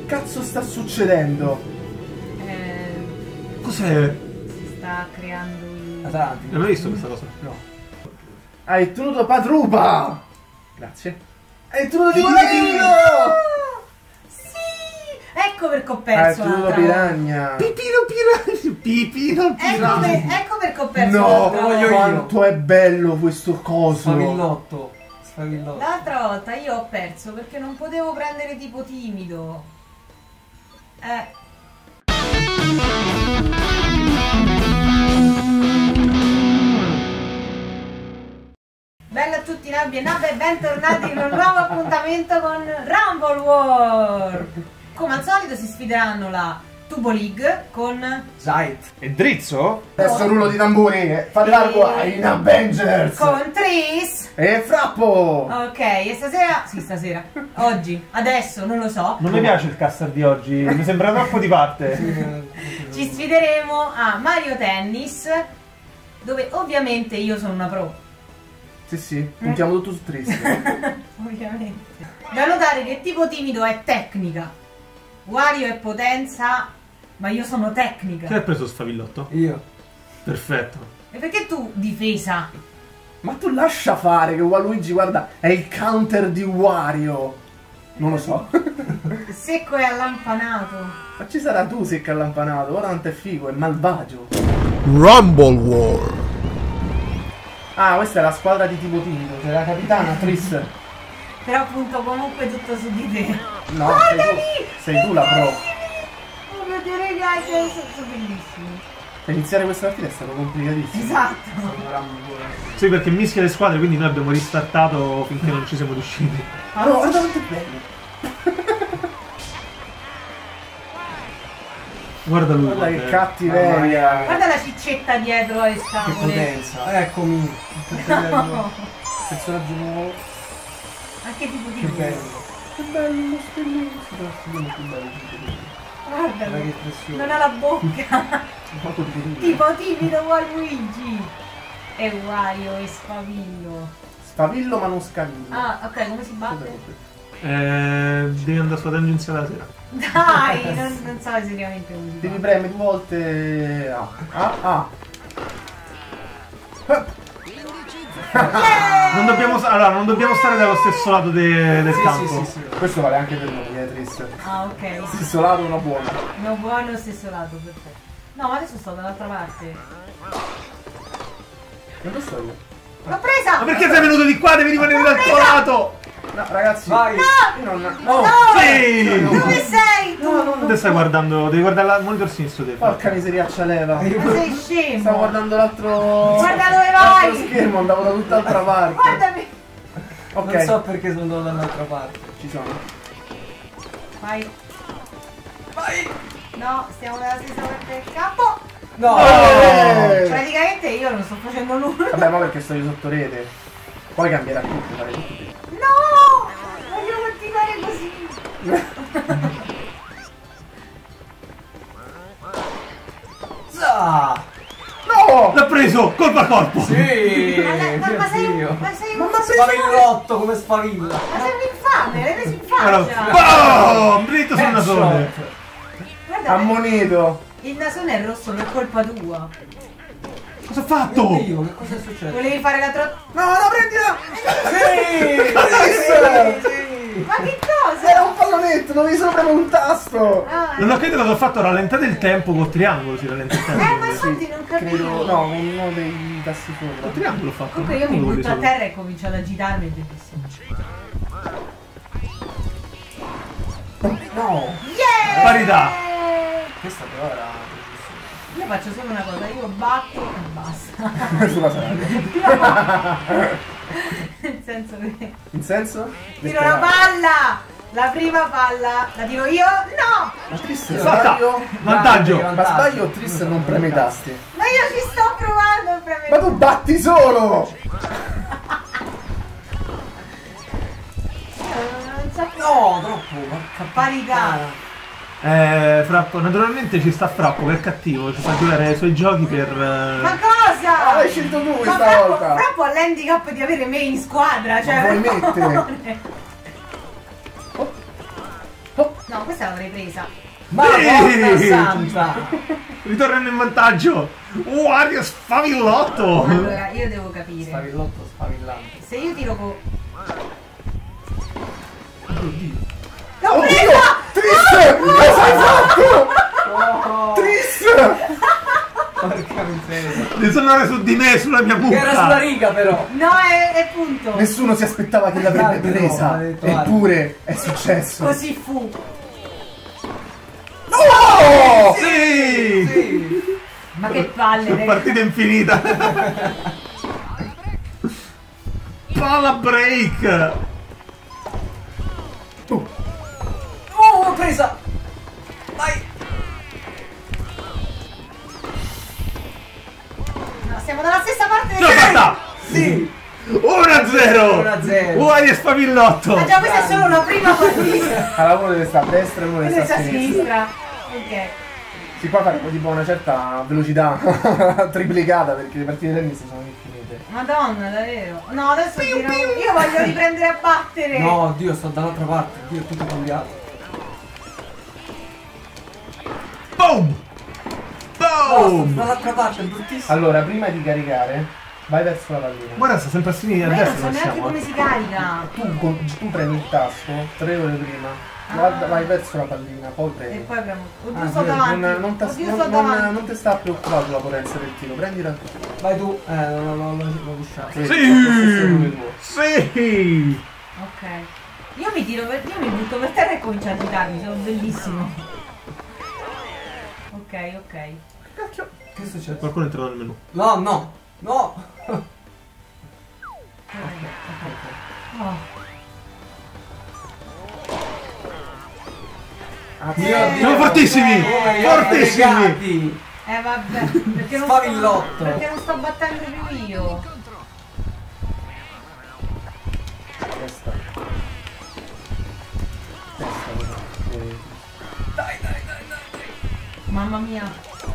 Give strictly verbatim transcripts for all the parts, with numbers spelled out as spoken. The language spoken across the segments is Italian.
cazzo sta succedendo? Eh, Cos'è? si sta creando il... Atlantico. Non l'hai visto questa cosa? No. Hai tenuto Padrupa! Grazie. Hai tenuto di Guadagnino! Sì! Ecco perché ho Hai perso tenuto l'altra volta. Piragna! Pipino Piranha! Pipino Ecco, Piranha! per, ecco perché ho perso No, l'altra voglio volta. io. quanto è bello questo coso! Sfavillotto. Sfavillotto. L'altra volta io ho perso perché non potevo prendere tipo timido. Eh. Bella a tutti Nabbi e Nabbe e bentornati in un nuovo appuntamento con Rumble War. Come al solito si sfideranno la Tubo League con Zait. E Drizzo? Adesso rullo di tamburi! Fate largo in Avengers! con Tris. E Frappo! Ok, e stasera, sì stasera, oggi, adesso, non lo so, Non mi piace il caster di oggi, mi sembra troppo di parte. ci sfideremo a Mario Tennis, dove ovviamente io sono una pro. Sì, sì, puntiamo tutto su Tris. Ovviamente. Da notare che tipo timido è tecnica, Wario è potenza, ma io sono tecnica. Chi ha preso Sfavillotto? Io. Perfetto. E perché tu difesa? Ma tu lascia fare che Waluigi, guarda, è il counter di Wario. Non lo so. Secco e allampanato. Ma ci sarà tu secca allampanato, guarda quanto è figo, è malvagio. Rumble War. Ah, questa è la squadra di tipo timido, c'è la capitana Tris. Però appunto comunque tutto su di te. No, sei tu, sei tu la pro. Oh mio Dio ragazzi, sono bellissimi. Per iniziare questa partita è stato complicatissimo. Esatto. Sì, perché mischia le squadre, quindi noi abbiamo ristartato finché non ci siamo riusciti. Ah no, guarda quanto è bello. Guarda lui. Guarda che guarda. cattiveria. Guarda la ciccetta dietro alle Che scatole. potenza. Eccomi. Che bello. Personaggio nuovo. Anche tipo Che di bello. Che bello lo stellino. Si fa stellino più bello di tipo Guarda, Guarda che espressione. non ha la bocca. Molto timido. Tipo timido Waluigi. E Wario e Sfavillo. Spavillo ma non scavillo. Ah, ok, come si batte? Eh, devi andare sulla tangenziale la sera. Dai, non, non so seriamente come si Devi batte. premere due volte A. A, A. Eh, Non dobbiamo, allora, non dobbiamo stare dallo stesso lato de- del Sì, campo. sì, sì, sì. Questo vale anche per noi, eh, Tris. Ah, ok. Stesso lato, una buona. No, buono stesso lato, perfetto. No, ma adesso sto dall'altra parte. Non lo so io. L'ho presa! Ma perché sei venuto di qua? Devi rimanere dal tuo lato! No, ragazzi. Vai. Io non... No. No! Sì! Dove sei tu? No, no, no. Te stai guardando, devi guardare il monitor sinistro te. Porca miseriaccia leva. Ma sei scemo! Stavo guardando l'altro... Guarda dove vai! l'altro schermo, andavo da tutt'altra parte. Guardami! Ok, Non so perché sono andato dall'altra parte. ci sono. Vai! Vai! No, stiamo nella stessa parte del campo! No! Eh! Praticamente io non sto facendo nulla. Vabbè, ma perché sto io sotto rete. Poi cambierà tutto, fare tutto te. No! Voglio continuare così! Za! No! L'ha preso! Colpo a colpo! Sì! Ma, ma, ma sei un... Dio. Ma sei un... Ma Ma Sfavillotto come sfavilla. sei un infame, l'hai preso in Allora, faccia! boom! Dritto sul nasone! Headshot. Guarda, Ammonito! il nasone è rosso per colpa tua. Cosa ha fatto? Oddio, che cosa è successo? Volevi fare la tro... No, no, prendila! Sì! Sì! Ma che cosa? Era un pallonetto, dovevi solo premere un tasto! Ah, Non ho capito cosa ho fatto, rallentate il tempo col triangolo, si rallenta il tempo. eh, ma infatti non capivo. Credo... No, uno dei tasti Col sopra. triangolo ho fatto. Comunque io mi non lo butto a vedo. terra e comincio ad agitarmi, è bellissimo. No! Yeah! Parità. Questa però era... Io faccio solo una cosa, io batto e basta. Sulla strada. Nel senso che... In senso? Tiro la palla! La prima palla la tiro io? No! Ma Tris, Salta. sbaglio? Vantaggio! Ma sbaglio o Tris non preme i tasti? Ma io ci sto provando a premere. Ma tu batti solo! Non so più. No, troppo! Porca Parità. Eh, Frappo, naturalmente ci sta Frappo che è cattivo, ci fa giocare ai suoi giochi per... eh, Ma cosa? Ah, l'hai scelto tu Ma questa Frappo- volta! Frappo ha l'handicap di avere me in squadra, cioè... Ma vuoi per mettere? favore. Oh. Oh. No, No, questa l'avrei presa. Madonna Sì! santa! Ritornano in vantaggio. Wario sfavillotto. Allora, io devo capire. Spavillotto sfavillante. Se io tiro con... Oddio. L'ho Oddio! presa! Tris! Cosa hai fatto? Oh, Tris! porca miseria. Risuonare su di me, sulla mia Che era sulla buca. riga però. No, è, è punto. Nessuno si aspettava che l'avrebbe Guarda, no, presa. ha detto, guarda. Eppure è successo. Così fu. No! Sì! Sì. Ma che palle, raga. Partita infinita. Palla break. Uh, Oh, l'ho presa. Vai. No, siamo dalla stessa parte Ce del l'ho fatta. Sì. uno a zero. uno a zero. Wario sfavillotto. Ah già, questa è solo la prima partita. allora uno deve stare a destra e uno deve Questa stare è a a sinistra. sinistra. Ok. Si qua faremo tipo una certa velocità triplicata perché le partite di tennis sono infinite. Madonna, davvero. No, adesso tiriamo- io voglio riprendere a battere. No, oddio, sto dall'altra parte. Oddio, è tutto cambiato. Boom. No, sto Boom. dall'altra parte, è bruttissimo. Allora, prima di caricare, vai verso la pallina. Guarda, sta sempre a sinistra, a Ma io non destra so non neanche siamo. come si carica. Tu, con- tu premi il tasto tre ore prima, guarda, vai verso la pallina, poi E premi. poi abbiamo. Oddio, Ah, sto vero, davanti. non, non, t'as- Oddio, non- sto non- davanti. non ti sta preoccupando la potenza del tiro, prendila tu. Vai tu. Eh, non l'ho lasciato. Sì, Sì. sì. Sì. Ok. Io mi tiro per. Io mi butto per terra e comincio a girarmi, sono bellissimo. Ok, ok. Cacchio. Che succede? Qualcuno è entrato nel menù. No, no, no. Oh. Ah, Mio Eh, Dio. Siamo fortissimi. Come li Fortissimi. ho fregati. Eh vabbè, perché non sto, Spavillotto. perché non sto battendo più io. Testa. Testa, però. Eh, Dai, dai, dai, dai. Mamma mia.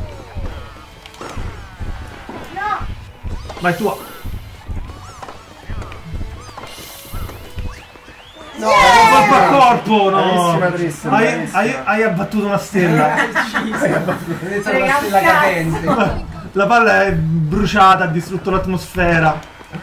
No! Vai tua. No, Corpo a corpo, no. Bravissima, Tris, Hai, bravissima. hai, hai abbattuto una stella. È iniziato Frega la stella un cazzo. cadente. La palla è bruciata, ha distrutto l'atmosfera.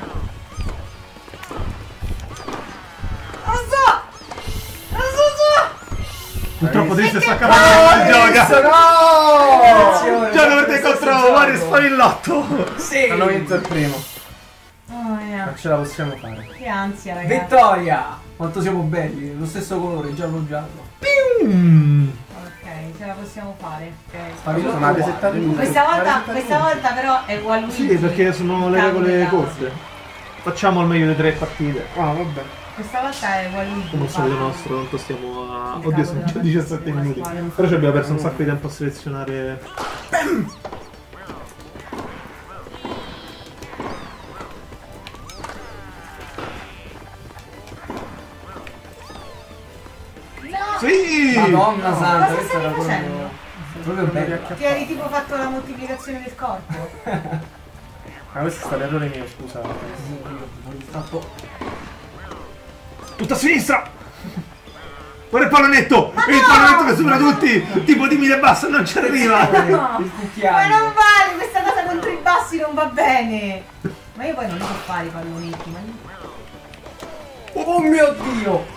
Non so! Non so so! Purtroppo Tris sta capendo che si gioca. No! Attenzione, Gioca per te questo contro gioco. Wario Sfavillotto. Sì. Hanno vinto il primo, Oh mia. ma ce la possiamo fare. Che ansia, ragazzi. Vittoria. Quanto siamo belli. Lo stesso colore, giallo giallo. Mm. Ok, ce la possiamo fare. Ok. Spavillotto Ma avete uguale. settato tutti. Questa volta, Avete settato questa tutti. volta però è Waluigi. Sì, perché sono le regole Cambia. corte. Facciamo al meglio le tre partite. Ah, vabbè. Questa volta è Waluigi. Come al solito Fatto. nostro, tanto stiamo a... Il Oddio, capo sono della già diciassette della minuti. squadra. Però ci abbiamo perso un sacco di tempo a selezionare. No! Sì! Madonna No. santa, Cosa questo stavi era proprio... facendo? Proprio bello. Ti eri tipo fatto la moltiplicazione del corpo. Ma questo è stato l'errore mio, scusate. Fatto... Tutta a sinistra! Guarda il pallonetto! Il pallonetto che supera tutti! Tipo di mille basso non ci arriva! No. Il Ma cucchiaio. non vale, questa cosa contro i bassi non va bene. Ma io poi non li so fare i pallonetti, ma io... Oh mio Dio!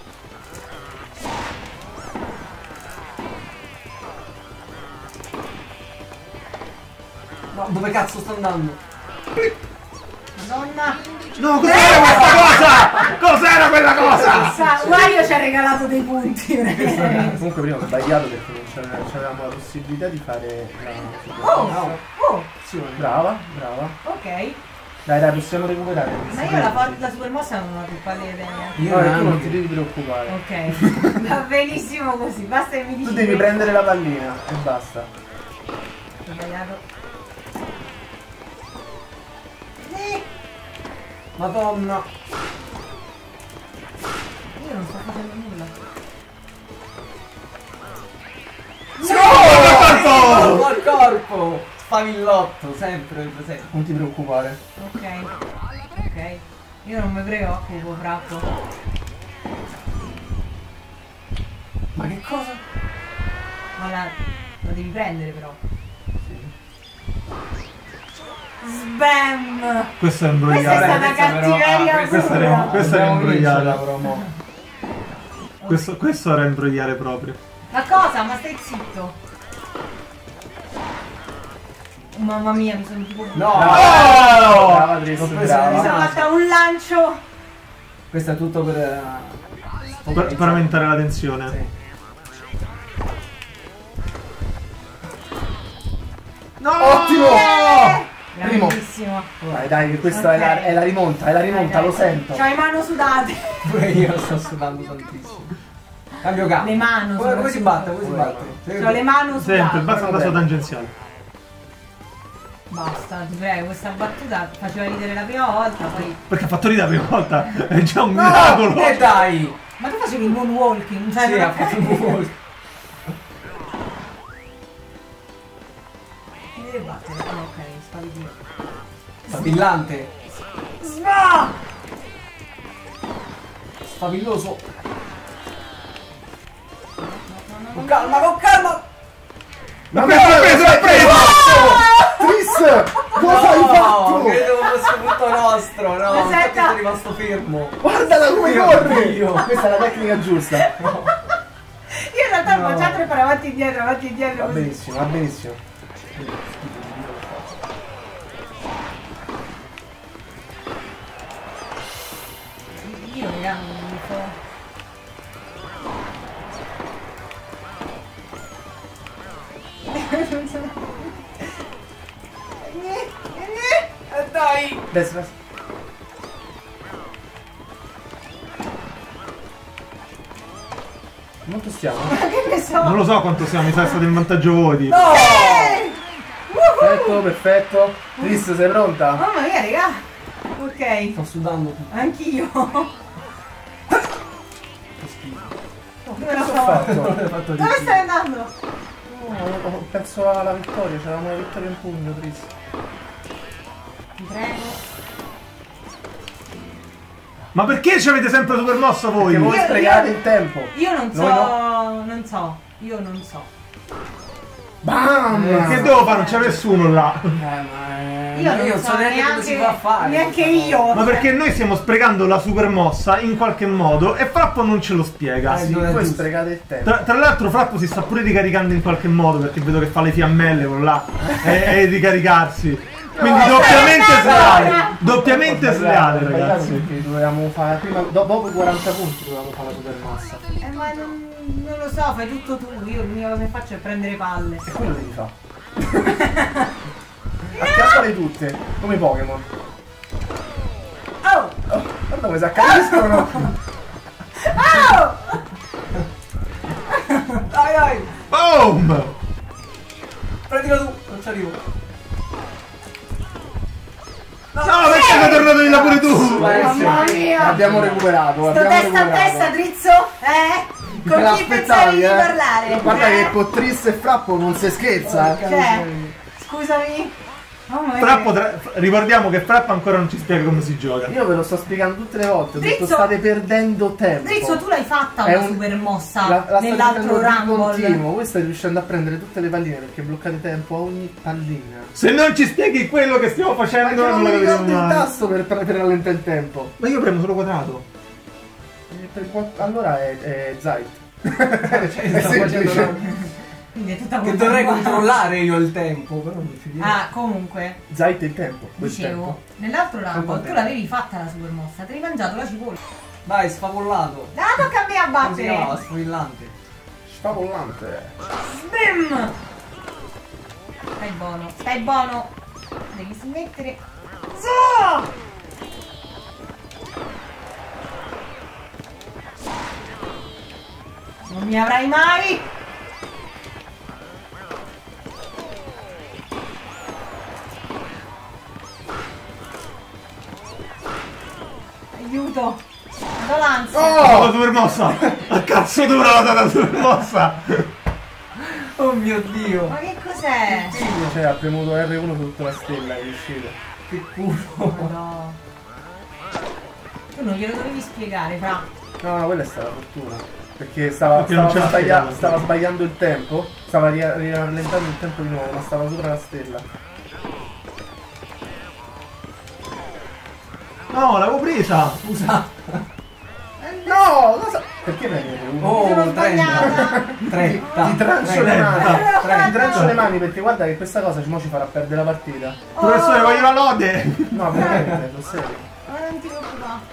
Ma dove cazzo sta andando? Madonna. No, cos'era questa cosa? Cos'era quella cosa? Sa, Wario ci ha regalato dei punti. veramente. Comunque prima ho sbagliato perché non c'era- c'avevamo la possibilità di fare la... Oh, oh, Brava, brava. ok. Dai, dai, possiamo recuperare. Ma io la, for- la super mossa non ho più pallida idea. Io No, tu neanche. non ti devi preoccupare. Ok, va benissimo così, basta che mi dici. Tu devi che- prendere la pallina e basta. Ho sbagliato. Sì, Madonna. io non sto facendo nulla. Corpo al corpo! Spavillotto, sempre presente. Non ti preoccupare. Ok, ok. Io non mi preoccupo, Frappo. Ma che cosa? Ma la, la devi prendere però. Sbam! Questo è Questa è imbrogliare. stata cattiveria Questa era, pura. questa era imbrogliare. Però, mo. Questo, questo era imbrogliare proprio. Ma cosa? Ma stai zitto. Oh, mamma mia, mi sono tipo... No! Oh! Brava Tris, L'ho preso Mi brava. sono fatta un lancio. Questo è tutto per... eh, Per, per aumentare la tensione. Sì. No! Ottimo! Primo. Grandissimo. Dai, dai, che questa è, la, è la rimonta, è la rimonta, lo sento. C'ho le mani sudate. Pure io sto sudando tantissimo. Cambio campo. Le mani Come, come si batte? Come si Pure batte? C'ho le mani sudate. Sempre, basta un tasto tangenziale. Basta, ti prego, questa battuta faceva ridere la prima volta, poi... Perché ha fatto ridere la prima volta. È già un No! miracolo. E dai! Ma tu facevi il moonwalking? Cioè, Sì, non ha ho fatto un capito. po'. Mi devi battere? Ah, ok, stavi via. Sfavillante. Sva! Sfavilloso. Con calma, con calma! Ma preso, l'ha preso, l'ha preso! Tris, cosa hai fatto? Credevo fosse tutto nostro, no? Aspetta. Infatti sono rimasto fermo. Guardala come Dio corre! Dio. Questa è la tecnica giusta. Io in realtà No. ho già tre per avanti e indietro, avanti e indietro Va così. benissimo, va benissimo. Io raga, non mi fa... E dai! Destra, destra. Quanto stiamo? Che ne so? Non lo so quanto siamo, mi sa che state in vantaggio voi. Tipo. No! Perfetto, perfetto. Tris, sei pronta? Mamma mia, raga. Ok, Sto sudando tutto. anch'io. Che schifo. Dove la Cosa ho fa? fatto? Non l'hai fatto Dove stai andando? No, ho ho perso la, la vittoria, c'avevamo la vittoria in pugno, Tris. Ti prego. Ma perché ci avete sempre super mossa voi? Perché voi Io- sprecate io- il tempo. Io non so, Noi non so, io non so. Bam! Che devo fare? Non c'è nessuno là. Eh, ma è... Io non non so so neanche come si fa a fare. Neanche questa cosa. io. Ma perché noi stiamo sprecando la super mossa in qualche modo e Frappo non ce lo spiega. Eh, Sì, non è voi giusto. sprecate il tempo. Tra, tra l'altro Frappo si sta pure ricaricando in qualche modo perché vedo che fa le fiammelle con là e, e ricaricarsi. Quindi doppiamente sleale. Doppiamente sleale, Sbagliato, ragazzi. Perché dovevamo fare prima, do- dopo quaranta punti dovevamo fare la super massa. Eh, ma non, non lo so, fai tutto tu. Io l'unica cosa che faccio è prendere palle. E quello devi fare. Acchiappale tutte, come Pokémon. Oh! Oh, guarda come si accaniscono. Oh! Dai, dai! Boom! Prendilo tu! Non ci arrivo. No, perché sei tornato di là pure tu? Mamma mia! Abbiamo recuperato, Sto abbiamo testa a recuperato. testa, drizzo? Eh? Te Con chi l'aspettavi, pensavi di eh? parlare? Guarda eh? che con Tris e Frappo non si scherza, eh. Cioè, scusami. Mamma mia. Frappo, tra- ricordiamo che Frappo ancora non ci spiega come si gioca. Io ve lo sto spiegando tutte le volte, ho detto Drizzo. state perdendo tempo. Drizzo, tu l'hai fatta È una un- super mossa La, la state nell'altro facendo di Rumble. continuo, voi state riuscendo a prendere tutte le palline perché bloccate tempo a ogni pallina. Se non ci spieghi quello che stiamo Ma facendo, che non non mi la ricordo capiremo il mai. tasto per, per, per rallentare il tempo. Ma io premo solo quadrato. E per qua- allora è, è Zait. Cioè, È sto semplice. facendo Quindi è tutta Che colpa dovrei tua. controllare io il tempo, però non ci riesco. Ah, comunque, Zait è il tempo. quel dicevo, tempo. nell'altro Rumble Quanto tu l'avevi fatta la super mossa, ti hai mangiato la cipolla. Dai, sfavollato. Ah, tocca a me a Come si chiamava? battere. Sfavillante. Sfavollante. Sbim! Stai buono, stai buono. Devi smettere. Su! Non mi avrai mai! Aiuto! Do l'ansia! Oh, la super mossa! A cazzo dura la data super mossa! Oh mio Dio. Ma che cos'è? Cioè ha premuto erre uno su tutta la stella, è riuscito. Che culo. No. Tu non glielo dovevi spiegare, fra. No, no, quella è stata fortuna. Perché stava, Perché non stava, ce l'ha sbaglia- fatta. stava sbagliando il tempo, stava ri- rallentando il tempo di nuovo, ma stava sopra la stella. No, l'avevo presa! Scusa. No, cosa? Perché prendi uno? Oh, Sono trenta. sbagliata. trenta. Ti trancio le trenta. mani, trenta. ti trancio le mani perché guarda che questa cosa mo ci farà perdere la partita. Professore, voglio la lode! No, veramente, lo serio. Ma non ti preoccupare.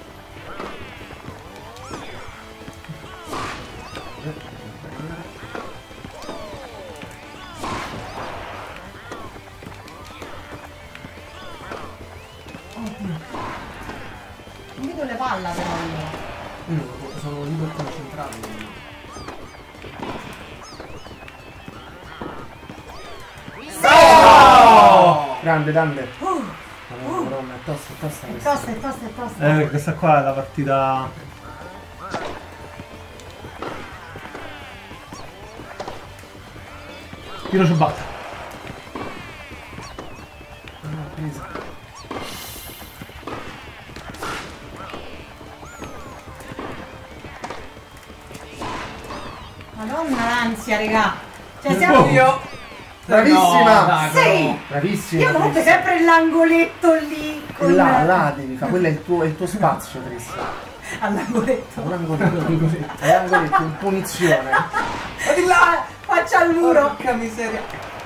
Non vedo le palla però io. Io sono iper concentrato. Grande, grande. Madonna, madonna, è tosta, è tosta È questa. tosta, è tosta, è tosta. Eh, questa qua è la partita... Tiro ciabatta. Ah, presa. Madonna l'ansia, regà. Cioè siamo... Io. Bravissima! No, dai, Sì! Bravissima. Io comunque Tris. sempre l'angoletto lì con... Là, là devi fare, quello è il tuo, è il tuo spazio, Tris. All'angoletto. Un angoletto. È angoletto, in punizione. E di là, faccia al muro. Porca miseria.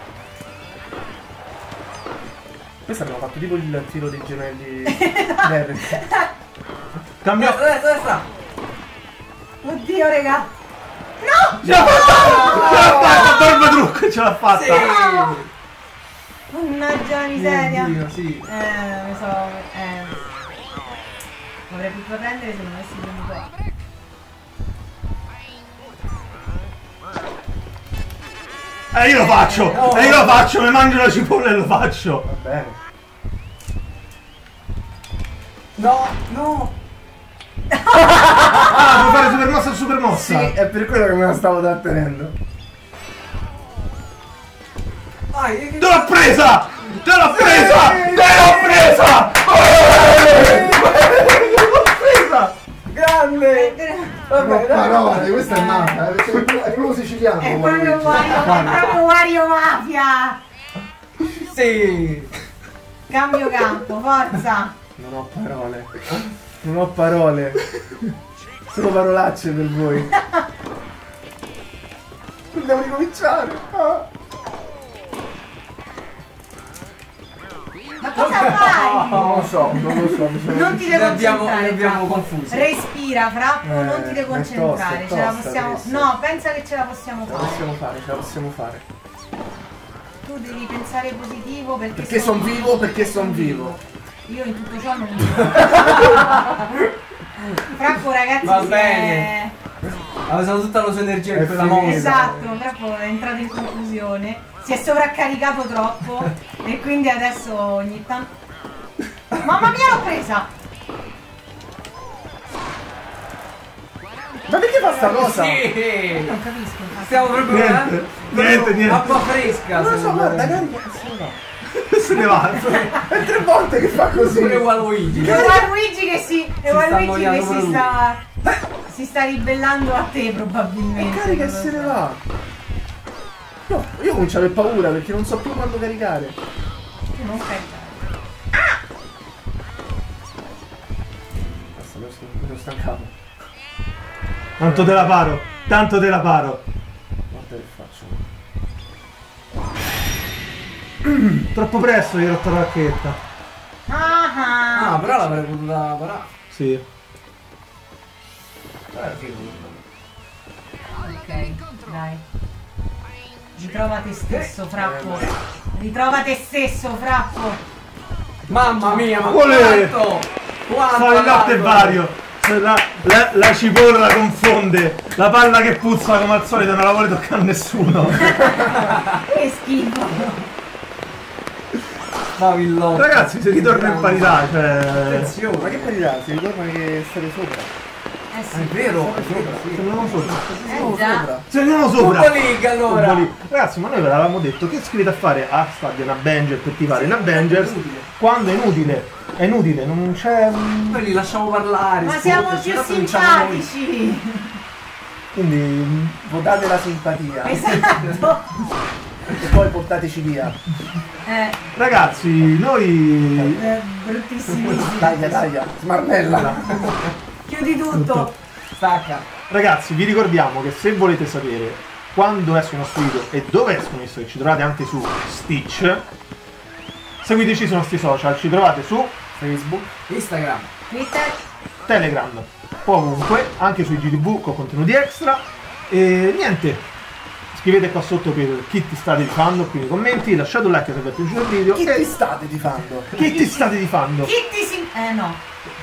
Questo abbiamo fatto tipo il tiro dei gemelli. Derrick. Cambio... Destra, destra, destra. Oddio, regà. Ce l'ha fatta! Ce l'ha fatta! Torba trucco, ce l'ha fatta! No! Mannaggia la miseria. Mio Dio, sì. Eh, mi so... Eh... Avrei potuto prendere se non avessi venuto. Eh, io lo faccio! E io lo faccio! Mi mangio la cipolla e lo faccio! Va bene. No, no. Ah, puoi fare super mossa e super mossa! Sì, è per quello che me la stavo trattenendo. Vai. Te l'ho presa! Te l'ho presa! Te l'ho presa! Te l'ho presa! Grande. Vabbè, dai. Parole, questa è nata, è proprio siciliano. È proprio Wario, è proprio Wario Mafia. Sì. Cambio campo, forza. Non ho parole. Non ho parole. Solo parolacce per voi. Dobbiamo ricominciare. Ah. Ma cosa fai? Non lo so, non lo so. Mi sono... Non ti Ci devi abbiamo, concentrare. li abbiamo Frappo. confusi. Respira, Frappo, Eh, non ti devi è concentrare. tosta, è ce la tosta, possiamo. Chris. No, pensa che ce la possiamo Ce la fare. possiamo fare, ce la possiamo fare. Tu devi pensare positivo perché. Perché son vivo, perché son vivo. Io in tutto ciò non mi. Frappo, ragazzi, Va si bene. è- Ha usato tutta la sua energia È per quella finita. mossa. Esatto, Frappo è entrato in confusione. Si è sovraccaricato troppo. E quindi adesso ogni tanto. Mamma mia, l'ho presa! Ma perché fa sta cosa? Sì. Non capisco, infatti. Stiamo proprio Niente, niente, niente. acqua fresca. Non lo so, secondo guarda, me. carica, se ne va. Se ne va! È tre volte che fa così. Pure Waluigi. È Waluigi che si. È sta Waluigi che annoiando si pure lui. sta. Si sta ribellando a te probabilmente. Carica e non lo se ne so. va. Io, io comincio a avere paura perché non so più quando caricare. Tu non caricare. Basta, mi sono stancato. Tanto te la paro! Tanto te la paro! Guarda che faccio. Troppo presto gli ho rotto la racchetta. Ah, Ah, però l'avrei potuta parare. Sì. Però era figo. ok, dai. Ritrova te stesso, Frappo. Ritrova te stesso, Frappo. Mamma mia, ma Olè! quanto? Quanto Fa il latte largo? vario! La, la, la cipolla la confonde! La palla che puzza come al solito non la vuole toccare a nessuno! Che schifo. Favillotto. Ragazzi, si ritorna in parità, cioè. Attenzione. Ma che parità? Si ritorna che state sopra. Eh È sì. vero, è vero, sì. Se andiamo sopra. Eh già. Se andiamo sopra! Football League allora. Football League. Ragazzi, ma noi ve l'avevamo detto che iscrivete a fare a Stadio in Avengers per tifare in Avengers quando è inutile. È inutile, non c'è. Poi li lasciamo parlare. Ma scusa, siamo se più no cominciamo noi. simpatici. Quindi votate la simpatia Esatto. e poi portateci via. Eh, ragazzi, noi eh, bruttissimi. Taglia, taglia, smarmella. Chiudi tutto. Stacca. ragazzi vi ricordiamo che se volete sapere quando escono i nostri video e dove escono, visto che ci trovate anche su Stitch, seguiteci sui nostri social, ci trovate su Facebook, Instagram, Twitter. Telegram, ovunque, anche sui G T V con contenuti extra. E niente, scrivete qua sotto per chi ti state tifando qui nei commenti, lasciate un like se vi è piaciuto il video. Chi e ti state tifando? chi ti state tifando? Chi ti si... Eh no.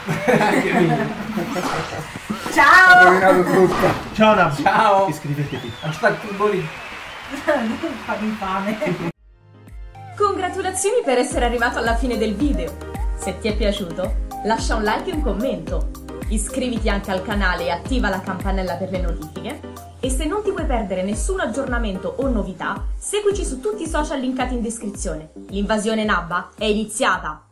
Ho Ciao. rovinato tutto. Ciao Nab, Ciao. iscrivetevi. Hashtag turbo lì. Fammi fame. Congratulazioni per essere arrivato alla fine del video. Se ti è piaciuto, lascia un like e un commento. Iscriviti anche al canale e attiva la campanella per le notifiche. E se non ti vuoi perdere nessun aggiornamento o novità, seguici su tutti i social linkati in descrizione. L'invasione Nabba è iniziata!